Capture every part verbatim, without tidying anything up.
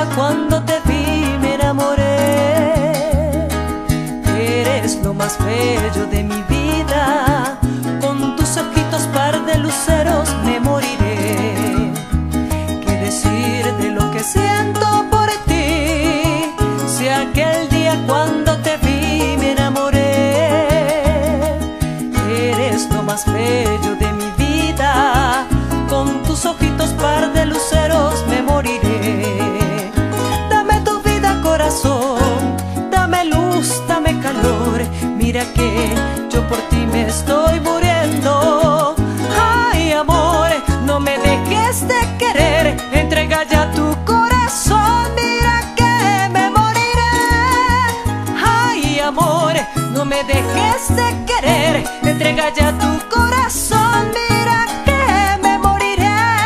día cuando te vi me enamoré. Eres lo más bello de mi vida, con tus ojitos par de luceros me moriré. ¿Qué decir de lo que siento por ti? Si aquel día cuando te vi me enamoré. Eres lo más bello de mi vida, con tus ojitos par de luceros me moriré. Dame tu vida, corazón, dame luz, dame calor. Mira que yo por ti me estoy muriendo. Ay, amor, no me dejes de querer, entrega ya tu corazón. Mira que me moriré. Ay, amor, no me dejes de querer, entrega ya tu corazón. Mira que me moriré.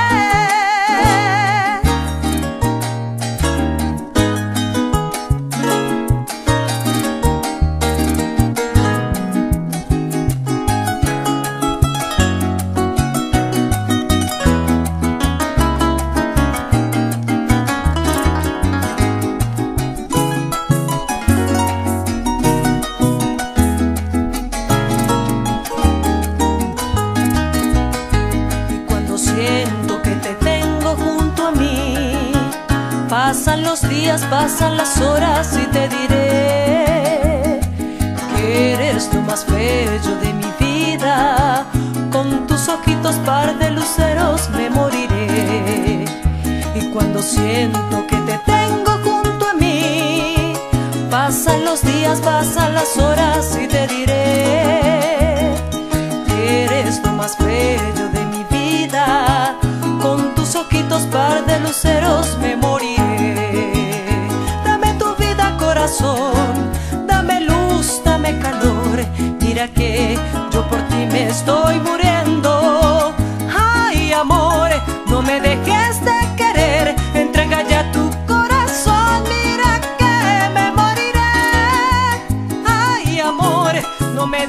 Siento que te tengo junto a mí. Pasan los días, pasan las horas y te diré que eres lo más bello de mi vida. Con tus ojitos par de luceros me moriré. Y cuando siento que te tengo junto a mí, pasan los días, pasan las horas y te diré que eres lo más bello de mi vida. Con tus ojitos par de luceros me moriré. Dame tu vida, corazón, dame luz, dame calor. Mira que yo por ti me estoy muriendo. Ay, amor, no me dejes de querer, entrega ya tu corazón. Mira que me moriré. Ay, amor, no me